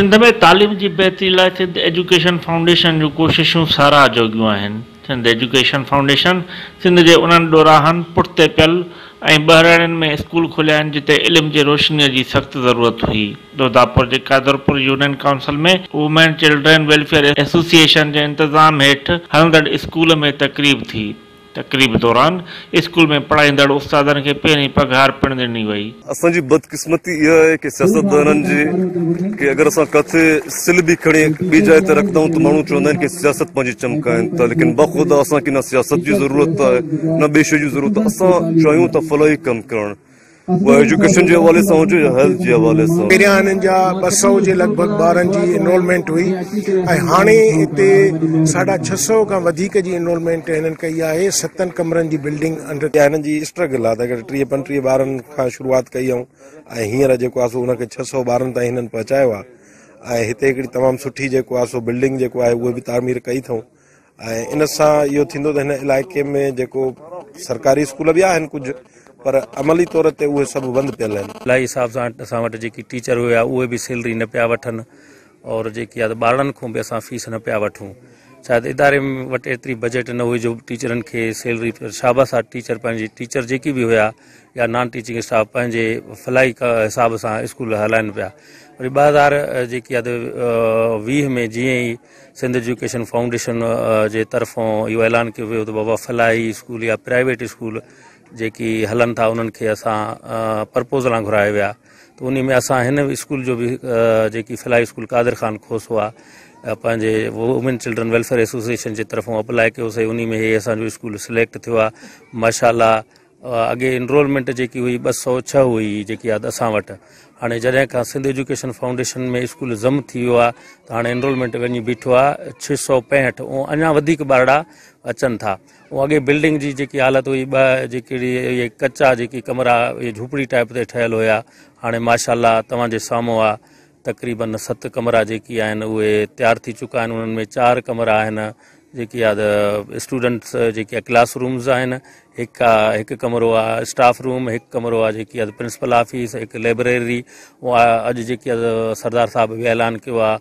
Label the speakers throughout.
Speaker 1: सिंध में तालीम की बेहतरी लाइ सिंध एजुकेशन फाउंडेशन जो कोशिशूं साराह जोगियूं आहिनि। सिंध एजुकेशन फाउंडेशन सिंध के उन्हनि ॾोराहनि पुठिते पियल ऐं ॿहिराणियुनि में स्कूल खोलिया आहिनि जिते इल्म जी रोशनीअ जी सख़्त ज़रूरत हुई। दोदापुर जे कादरपुर यूनियन काउंसिल में वुमेन चिल्ड्रन वेलफेयर एसोसिएशन के इंतज़ाम हेठि हलंदड़ स्कूल में तकरीब थी। तकरीब दौरान स्कूल में पढ़ाईंदड़ उस्तादन के पहिरीं पघार पिण ॾिनी वई।
Speaker 2: असांजी बदकिस्मती यह है कि सियासतदाननि जी कि अगर असां किथे सिल भी खणी ॿी जाइ ते रखदा आहियूं त माण्हू चवंदा आहिनि कि सियासत पंहिंजी चमकाइनि था, लेकिन बख़ुदा असांखे न सियासत जी ज़रूरत आहे न ॿिए शइ जी ज़रूरत आहे। असां चाहियूं था फलाही कमु करणु, वो एजुकेशन के हवाले से हुजे या हेल्थ के हवाले से।
Speaker 3: पहिरियां हिननि जा 200 जे लॻभॻि ॿारनि जी इनरोलमेंट हुई ऐं हाणे हिते 650 खां वधीक जी इनरोलमेंट हिननि कई आहे। 7 कमरनि जी बिल्डिंग अंडर हिननि जी स्ट्रगल आहे त 30-35 ॿारनि खां शुरूआत कई ऐं हींअर जेको आहे सो हुनखे 600 ॿारनि ताईं हिननि पहुचायो आहे। ऐं हिते हिकिड़ी तमामु सुठी जेको आहे सो बिल्डिंग जेको आहे उहा बि तामीर कई अथऊं ऐं इन सां इहो थींदो त हिन इलाइक़े में जेको सरकारी स्कूल बि आहिनि कुझु, पर अमली तौर ते उहे सभु बंदि पियल आहिनि।
Speaker 4: इलाही हिसाब सां असां वटि जेकी टीचर हुया उहे बि सैलरी न पिया वठनि और जेकी आहे ॿारनि खां बि असां फीस न पिया वठूं। शायदि इदारे वटि एतिरी बजट न हुई जो टीचरनि खे सैलरी शाबाश आहे। टीचर पंहिंजी टीचर जेकी बि हुया या नॉन टीचिंग स्टाफ पंहिंजे फलाई हिसाब सां स्कूल हलाइनि पिया। वरी 2020 में जीअं ई सिंध एजुकेशन फाउंडेशन जे तरफ़ां इहो ऐलान कयो वियो त बाबा फलाई स्कूल या प्राइवेट स्कूल जेकी हलन था उन्हनि खे असां प्रपोज़लां घुराए विया त उन में असां हिन स्कूल जो बि जेकी फलाई स्कूल कादिर ख़ान खोसो आहे पंहिंजे वुमेन चिल्ड्रन वेलफेयर एसोसिएशन जे तरफ़ां अप्लाई कयोसीं। उन में हे असांजो स्कूल सिलेक्ट थियो आहे माशाल्लाह। अॻे इनरोलमेंट जेकी हुई 206 हुई जेकी आहे असां वटि। हाणे जॾहिं खां सिंध एजुकेशन फाउंडेशन में स्कूल ज़म थी वियो आहे त हाणे इनरोलमेंट वञी बीठो आहे 665 ऐं अञा वधीक ॿारड़ा अचनि था। ऐं अॻे बिल्डिंग जी जेकी हालत हुई जेकी इहे कचा जेकी कमरा इहे झूपड़ी टाइप ते ठहियल हुया, हाणे माशाल्लाह तव्हांजे साम्हूं आहे तक़रीबन 7 कमरा जेकी आहिनि उहे तयारु थी चुका आहिनि। उन्हनि में 4 कमरा आहिनि जेकी आहे स्टूडेंट्स जेकी आहे क्लास रूम्स आहिनि, हिकु कमरो आहे स्टाफ रूम, हिकु कमरो आहे जेकी आहे प्रिंसिपल ऑफिस, हिकु लाइब्रेरी। उहा अॼु जेकी आहे सरदार साहब बि ऐलान कयो आहे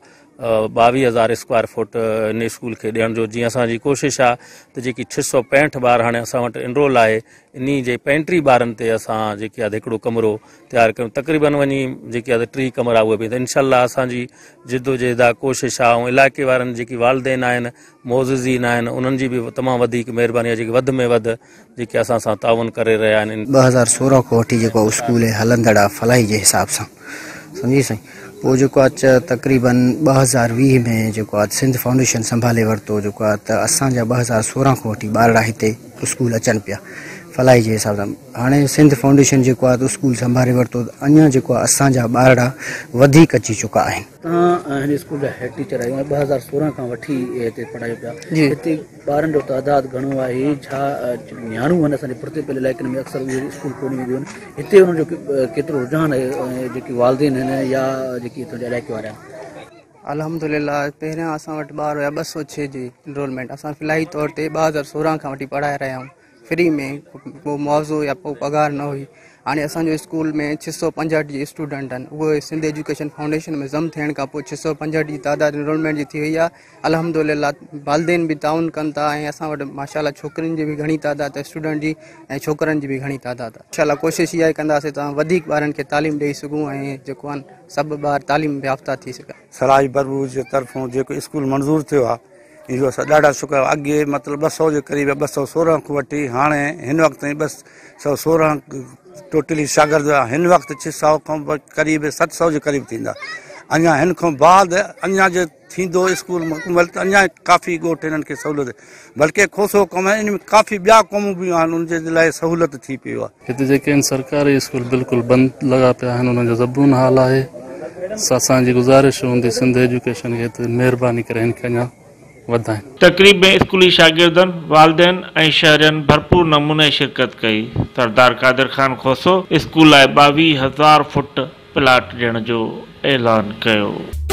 Speaker 4: 22,000 स्क्वायर फुट इन स्कूल खे ॾियण जो। जीअं असांजी कोशिशि आहे त जेकी 665 ॿार हाणे असां वटि इनरोल आहे इन जे 35 ॿारनि ते असां जेकी आहे हिकिड़ो कमरो तयारु कयूं। तक़रीबन वञी जेकी आहे 3 कमरा उहे बि त इनशाअल्लाह असांजी जिदोजहद आहे, कोशिशि आहे। ऐं इलाइक़े वारनि जेकी वालदेन आहिनि मोज़िज़ीन आहिनि उन्हनि जी बि तमामु वधीक महिरबानी आहे जेकी वधि में वधि जेके असां सां ताउन करे रहिया आहिनि।
Speaker 5: 2016 खां वठी जेको स्कूल हलंदड़ आहे फलाई जे हिसाब सां सम्झी साईं। पोइ जेको आहे तक़रीबन 2020 में जेको आहे सिंध फाउंडेशन संभाले वरितो जेको आहे त असांजा 2016 खां वठी ॿारड़ा हिते स्कूल अचनि पिया फलाई जे हिसाब सां। हाणे सिंध फाउंडेशन जेको आहे स्कूल संभाले वरितो अञा जेको आहे असांजा ॿारड़ा वधीक अची चुका आहिनि।
Speaker 6: तव्हां हिन स्कूल जा हेड टीचर आहियो 2016 खां वठी हिते पढ़ायो पिया, हिते ॿारनि जो तइदादु घणो आहे? छा नियाणियूं आहिनि असांजे पुठिते पियल इलाइक़नि में अक्सर उहे स्कूल कोन ईंदियूं आहिनि, हिते उन्हनि जो केतिरो रुझान आहे? जेकी वालदेन आहिनि या जेकी हितां जा इलाइक़े वारा आहिनि?
Speaker 5: अल्हम्दुलिल्लाह पहिरियां असां वटि ॿार हुया 206 जी इनरोलमेंट। असां फिलहाई तौर ते 2016 खां वठी पढ़ाए रहिया आहियूं फ्री में, को मुआवज़ो या को पघार न हुई। हाणे असांजो स्कूल में 665 जी स्टूडेंट आहिनि। उहे सिंध एजुकेशन फाउंडेशन में ज़म थियण खां पोइ 665 जी तादाद इनरोलमेंट जी थी वई आहे। अल्हम्दुलिल्लाह वालदेन बि ताउन कनि था ऐं असां वटि माशाल्लाह छोकिरियुनि जी बि घणी तादाद आहे स्टूडेंट जी ऐं छोकिरनि जी बि घणी तादाद आहे। इंशाल्लाह कोशिशि इहा ई कंदासीं त वधीक ॿारनि खे तालीम ॾेई सघूं ऐं जेको आहिनि सभु ॿार तालीम याफ़्ता थी सघनि।
Speaker 7: सराज बरबूज जे तरफ़ां जेको स्कूल मंज़ूर थियो आहे इहो असां ॾाढा शुक्र। अॻे मतिलबु 200 जे क़रीब 216 खां वठी हाणे हिन वक़्त ताईं 216 टोटली शागिर्द हुआ। हिन वक़्तु 600 खां क़रीब 700 जे क़रीब थींदा। अञा हिन खां बाद अञा जो थींदो स्कूल मुकमल त अञा काफ़ी ॻोठ हिननि खे सहूलियत, बल्कि खोसो कम आहे इन में काफ़ी ॿिया क़ौमूं बि आहिनि उनजे लाइ सहूलियत थी पियो आहे।
Speaker 8: हिते जेके आहिनि सरकारी स्कूल बिल्कुलु बंदि लॻा पिया आहिनि, उन्हनि जो ज़बून हाल आहे। असांजी गुज़ारिश हूंदी सिंध एजुकेशन खे त महिरबानी करे हिन खे अञा वधाएं। तकरीब में स्कूली शागिर्दन, वालदेन ऐं शहरियनि भरपूर नमूने शिरकत कई। सरदार कादिर ख़ान खोसो स्कूल लाइ 22,000 फुट प्लाट ॾियण जो ऐलान कयो।